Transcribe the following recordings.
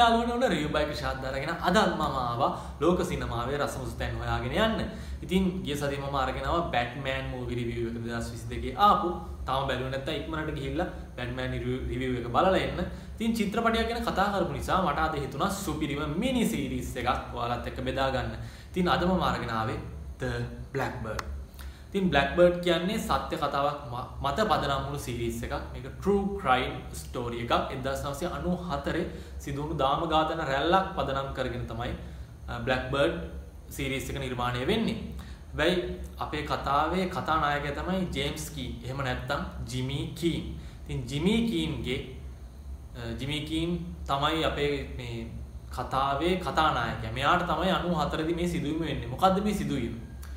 යාළුවනේ උන රිව්යු බයික් ෂාත් දාගෙන අදත් මම ආවා ලෝක සිනමාවේ රසමුසු තැන් හොයාගෙන යන්න. ඉතින් ගිය සතියේ මම අරගෙන ආවා බැට්මෑන් මූවි රිවිව් එක 2022 ආපු. තාම බැලුවේ නැත්නම් ඉක්මනට ගිහිල්ලා බැට්මෑන් රිවිව් එක බලලා එන්න. ඉතින් චිත්‍රපටයක් ගැන කතා කරපු නිසා මට අද හිතුණා සුපිරිම මිනි සීරීස් එකක් ඔයාලත් එක්ක බෙදා ගන්න. ඉතින් අද මම අරගෙන ආවේ The Blackbird. ඉතින් Blackbird කියන්නේ සත්‍ය කතාවක් මත පදනම් වුණු සීරීස් එකක්. මේක true crime story එකක්. 1994 සිදු වුණු දාම ඝාතන රැල්ලක් පදනම් කරගෙන තමයි Blackbird සීරීස් එක නිර්මාණය වෙන්නේ. හැබැයි අපේ කතාවේ කතානායකයා තමයි ජේම්ස් කීන්. එහෙම නැත්නම් ජිමි කීන්. ඉතින් ජිමි කීන් තමයි අපේ මේ කතාවේ කතානායකයා. මෙයාට තමයි 94 දී මේ සිදුවීම වෙන්නේ. මොකද්ද මේ සිදුවීම?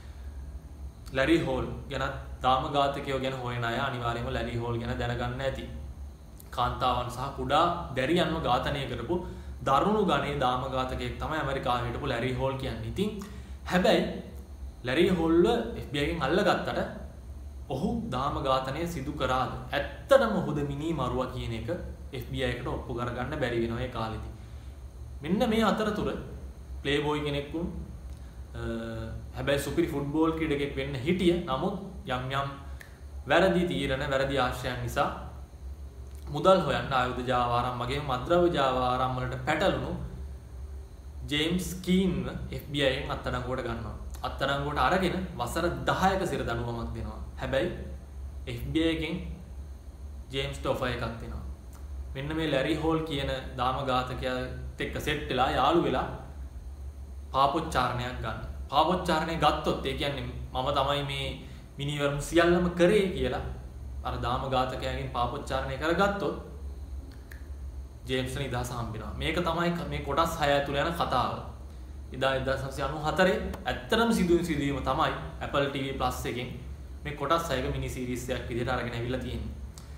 ලැරි හෝල් ගැන දාම ඝාතකයෝ ගැන හොයන අය අනිවාර්යයෙන්ම ලැරි හෝල් ගැන දැනගන්න ඇති. කාන්තාවන් සහ කුඩා දැරියන්ව ඝාතනය කරපු දරුණු ගණයේ දාම ඝාතකයෙක් තමයි ඇමරිකාවේ හිටපු ලැරි හෝල් කියන්නේ. ඉතින් හැබැයි ලැරි හෝල්ව FBI එකෙන් අල්ලගත්තට ඔහු දාම ඝාතනය සිදු කරාද? ඇත්තටම ඔහුද මිනි මරුවා කියන එක FBI එකට ඔප්පු කරගන්න බැරි වෙනවා ඒ කාලෙදී. මෙන්න මේ අතරතුර ප්ලේබොයි කෙනෙක් වුන් හැබැයි සුපිරි ෆුට්බෝල් ක්‍රීඩකයෙක් වෙන්න හිටිය. නමුත් යම් වැරදි තීරණ වැරදි ආශ්‍රයයන් නිසා මුදල් හොයන්න ආයුධ ජාවාරම් වගේම මද්‍රව්‍ය ජාවාරම් වලට පැටළුණු ජේම්ස් කීන්ව FBI එකෙන් අත්අඩංගුවට ගන්නවා. අත්අඩංගුවට අරගෙන වසර 10ක සිර දඬුවමක් දෙනවා. හැබැයි FBI එකෙන් ජේම්ස්ට ඔෆර් එකක් දෙනවා. මෙන්න මේ ලැරි හෝල් කියන දාම ඝාතකයාත් එක්ක සෙට් වෙලා යාළු වෙලා පාපොච්චාරණයක් ගන්න. පාපොච්චාරණය ගත්තොත් ඒ කියන්නේ මම තමයි මේ මිනිවරුන් සියල්ලම කරේ කියලා අර දාම ඝාතකයාගෙන් පාපොච්චාරණය කරගත්තොත් ජේම්ස්ට නිදහස හම්බෙනවා. මේක තමයි මේ කොටස් 6 ඇතුළේ යන කතාව. එදා 1994 ඇත්තටම සිදුවීම තමයි Apple TV Plus එකෙන් මේ කොටස් 6ක මිනි සීරීස් එකක් විදිහට අරගෙන අවිල්ලා තියෙන්නේ.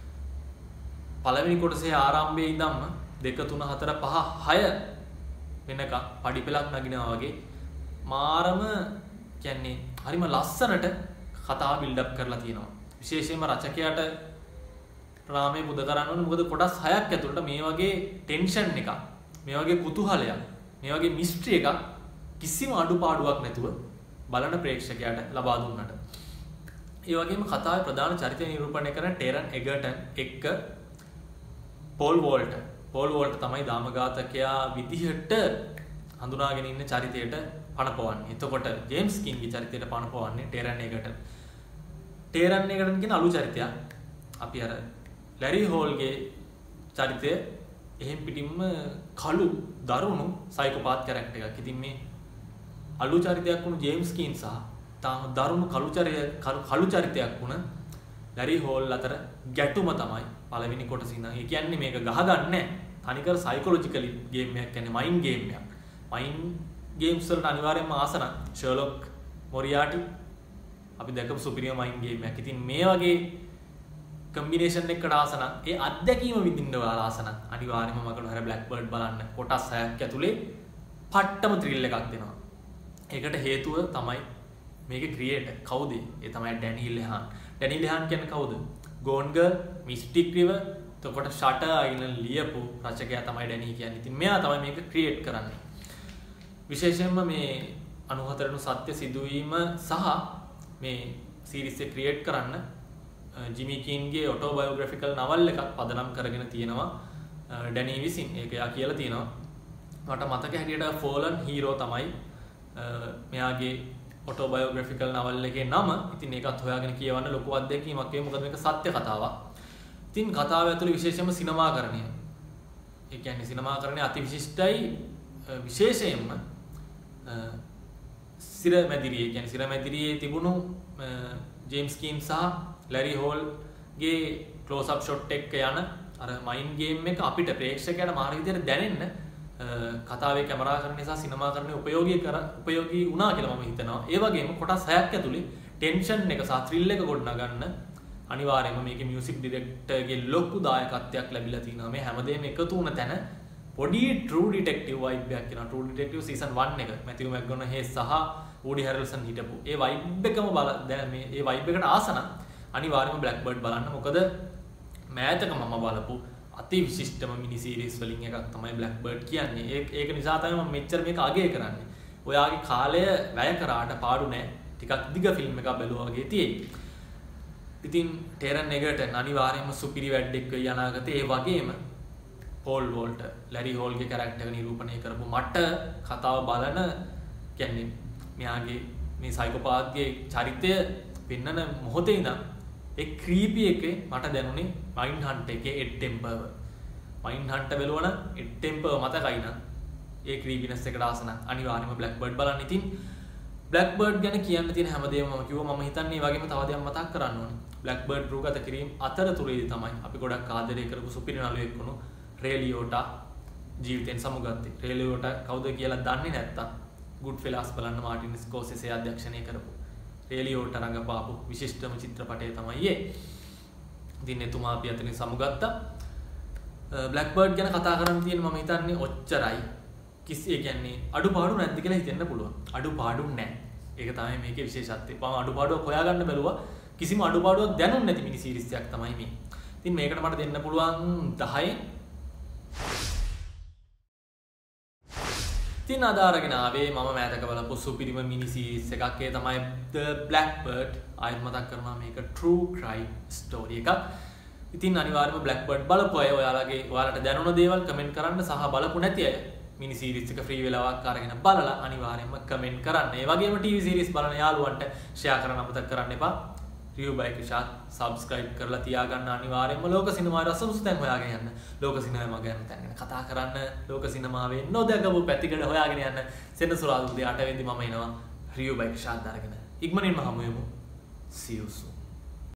පළවෙනි කොටසේ ආරම්භයේ ඉඳන්ම 2 3 4 5 6 වෙනකම් පඩිපෙලක් නගිනවා වගේ මාරම කියන්නේ හරිම ලස්සනට කතාව බිල්ඩ් අප් කරලා තියෙනවා. විශේෂයෙන්ම රචකයාට රාමේ බුද කරන්න ඕනේ. මොකද කොටස් 6ක් ඇතුළත මේ වගේ ටෙන්ෂන් එකක්, මේ වගේ කුතුහලයක්, මේ වගේ මිස්ට්‍රි එකක් කිසිම අඩුපාඩුවක් නැතුව බලන ප්‍රේක්ෂකයාට ලබා දුන්නට. ඒ වගේම කතාවේ ප්‍රධාන චරිතය නිරූපණය කරන ටෙරන් එගර්ටන් එක්ක පෝල් වෝල්ටර් තමයි දාම ඝාතකයා විදිහට හඳුනාගෙන ඉන්න චරිතයට පණපවන්නේ. එතකොට ජේම්ස් කින්ගේ චරිතයට පණපවන්නේ ටෙරන් එගර්ටන්. ටෙරන් එගර්ටන් කියන අලු චරිතයක්. අපි අර ලැරි හෝල්ගේ චරිතය එහෙම් පිටින්ම කළු දරුණු සයිකෝපාත් කැරක්ටර් එකක්. ඉතින් මේ අලු චරිතයක් වුණු ජේම්ස් කීන් සහ තාම දරුණු කළු චරිතයක් වුණ ලැරි හෝල් අතර ගැටුම තමයි පළවෙනි කොටසින් නම්. ඒ කියන්නේ මේක ගහගන්නේ නැහැ. තනිකර සයිකොලොජිකලි ගේම් එකක් කියන්නේ මයින්ඩ් ගේම් එකක්. මයින්ඩ් ගේම්ස් වලට අනිවාර්යයෙන්ම ආසන ෂර්ලොක් මොරියාටි අපි දැකපු සුපිරිම මයින්ඩ් ගේම් එකක්. ඉතින් මේ වගේ කම්බිනේෂන් එකකට ආසන ඒ අත්දැකීම විඳින්න ඔයාලා ආසන අනිවාර්යයෙන්ම මගන හැර බ්ලැක්බර්ඩ් බලන්න. කොටස් 6ක් ඇතුලේ පට්ටම ත්‍රිල් එකක් දෙනවා. ඒකට හේතුව තමයි මේකේ ක්‍රියේටර් කවුද? ඒ තමයි ඩැනි ලෙහාන්. ඩැනි ලෙහාන් කියන්නේ කවුද? ගෝන් ගර්ල්, මිස්ටික් රිවර්, එතකොට ෂටර් අයිලන්ඩ් ලියපු රචකයා තමයි ඩැනි කියන්නේ. ඉතින් මෙයා තමයි මේක ක්‍රියේට් කරන්නේ. විශේෂයෙන්ම මේ 94 වෙනි සත්‍ය සිදුවීම සහ මේ සීරීස් එක ක්‍රියේට් කරන්න ජිමි කීන්ගේ ඔටෝබයෝග්‍රැෆිකල් නවල් එකක් පදනම් කරගෙන තියෙනවා ඩැනි විසින්. ඒක එයා කියලා තියෙනවා. මට මතක හැටියට ෆෝලන් හීරෝ තමයි මෙයාගේ ඔටෝබයෝග්‍රැෆිකල් නවල් එකේ නම. ඉතින් ඒකත් හොයාගෙන කියවන්න ලොකු අත්දැකීමක් වේ. මොකද මේක සත්‍ය කතාවක්. ඉතින් කතාව ඇතුළේ විශේෂයෙන්ම සිනමාකරණය. ඒ කියන්නේ සිනමාකරණය අතිවිශිෂ්ටයි. විශේෂයෙන්ම සිරමැදිරියේ කියන්නේ සිරමැදිරියේ තිබුණු ජේම්ස් කීන් සහ ලැරි හෝල්ගේ ක්ලෝස් අප් ෂොට් එක යන අර මයින්ඩ් ගේම් එක අපිට ප්‍රේක්ෂකයාට මාර විදියට දැනෙන්න කතාවේ කැමරාකරණය සහ සිනමාකරණය උපයෝගී වුණා කියලා මම හිතනවා. ඒ වගේම කොටස් 6ක් ඇතුලේ ටෙන්ෂන් එක සහ ත්‍රිල් එක ගොඩනගන්න අනිවාර්යයෙන්ම මේකේ මියුසික් ඩිරෙක්ටර්ගේ ලොකු දායකත්වයක් ලැබිලා තිනවා. මේ හැමදේම එකතු වුණ තැන පොඩි True Detective vibe එකක් එනවා. True Detective season 1 එක මැතිව් මැක්ගොනහේ සහ වුඩි හැරල්සන් හිටපු ඒ vibe එකම දැන් මේ ඒ vibe එකට ආසන අනිවාර්යයෙන්ම Blackbird බලන්න. මොකද මෑතක මම බලපු අති විශිෂ්ටම මිනි සීරීස් වලින් එකක් තමයි බ්ලැක්බර්ඩ් කියන්නේ. ඒක නිසා තමයි මම මෙච්චර මේක අගය කරන්නේ. ඔයාගේ කාලය වැය කරාට පාඩු නෑ. ටිකක් දිග ෆිල්ම් එකක් බැලුවා වගේ තියෙයි. ඉතින් ටෙරන් එගර්ටන් අනිවාර්යයෙන්ම සුපිරි වැඩක් වෙයි අනාගතේ. ඒ වගේම පෝල් වෝල්ටර්, ලැරි හෝල්ගේ කැරක්ටර් එක නිරූපණය කරපු මට කතාව බලන කියන්නේ මෙයාගේ මේ සයිකෝපාත්ගේ චරිතය පෙන්නන මොහොතේ ඉඳන් ඒ ක්‍රීපි එකේ මට දැනුනේ මයින්ඩ් හන්ට් එකේ එඩ් ටෙම්පර්ව. මයින්ඩ් හන්ට් බලවන එඩ් ටෙම්පර් මතකයි නම් ඒ ක්‍රීපිනස් එකට ආසන අනිවාර්යයෙන්ම බ්ලැක්බර්ඩ් බලන්න. ඉතින් බ්ලැක්බර්ඩ් ගැන කියන්න තියෙන හැමදේම මම කිව්වා. මම හිතන්නේ මේ වගේම තව දෙයක් මතක් කරන්න ඕනේ. බ්ලැක්බර්ඩ් රූගත කිරීම අතරතුරේදී තමයි අපි ගොඩක් ආදරය කරපු සුපිරි නළුවෙක් වුණු රේ ලියෝටා ජීවිතෙන් සමුගත්තේ. රේ ලියෝටා කවුද කියලා දන්නේ නැත්තම් ගුඩ් ෆෙලාස් බලන්න මාටින් ස්කෝසෙසේ අධ්‍යක්ෂණය කරපු රේ ලියෝටා රංගපාපු විශිෂ්ටම චිත්‍රපටය තමයි ඒ. ඉතින් එතුමා අපි අතරින් සමුගත්තා. බ්ලැක්බර්ඩ් ගැන කතා කරන්න තියෙන මම හිතන්නේ ඔච්චරයි. කිසි කියන්නේ අඩුපාඩු නැද්ද කියලා හිතෙන්න පුළුවන්. අඩුපාඩු නැහැ. ඒක තමයි මේකේ විශේෂත්වය. මම අඩුපාඩුවක් හොයාගන්න බැලුවා. කිසිම අඩුපාඩුවක් දැනුන්නේ නැති මිනි සීරීස් එකක් තමයි මේ. ඉතින් මේකට මට දෙන්න පුළුවන් 10න්. ඉතින් අද අරගෙන ආවේ මම මෑතක බලපු සුපිරිම මිනි සීරීස් එකක්. ඒ තමයි The Blackbird. ආයෙත් මතක් කරනවා මේක true crime story එකක්. ඉතින් අනිවාර්යයෙන්ම Blackbird බලපු අය ඔයාලට දැනුණ දේවල් කමෙන්ට් කරන්න සහ බලපු නැති අය මිනි සීරීස් එක ෆ්‍රී වෙලාවක් අරගෙන බලලා අනිවාර්යයෙන්ම කමෙන්ට් කරන්න. ඒ වගේම ටීවී සීරීස් බලන යාළුවන්ට ෂෙයා කරන්න අමතක කරන්න එපා. රියු බයි කිෂාත් සබ්ස්ක්‍රයිබ් කරලා තියාගන්න අනිවාර්යයෙන්ම ලෝක සිනමාවේ රසමුසු තැන් හොයාගෙන යන්න. ලෝක සිනමාව ගැන තැන් කතා කරන්න. ලෝක සිනමාවේ නොදකපු පැතිකඩ හොයාගෙන යන්න. සෙනසුරාදා උදේ 8 වෙනිදි මම එනවා රියු බයි කිෂාත් අරගෙන. ඉක්මනින්ම හමු වෙමු. See you soon.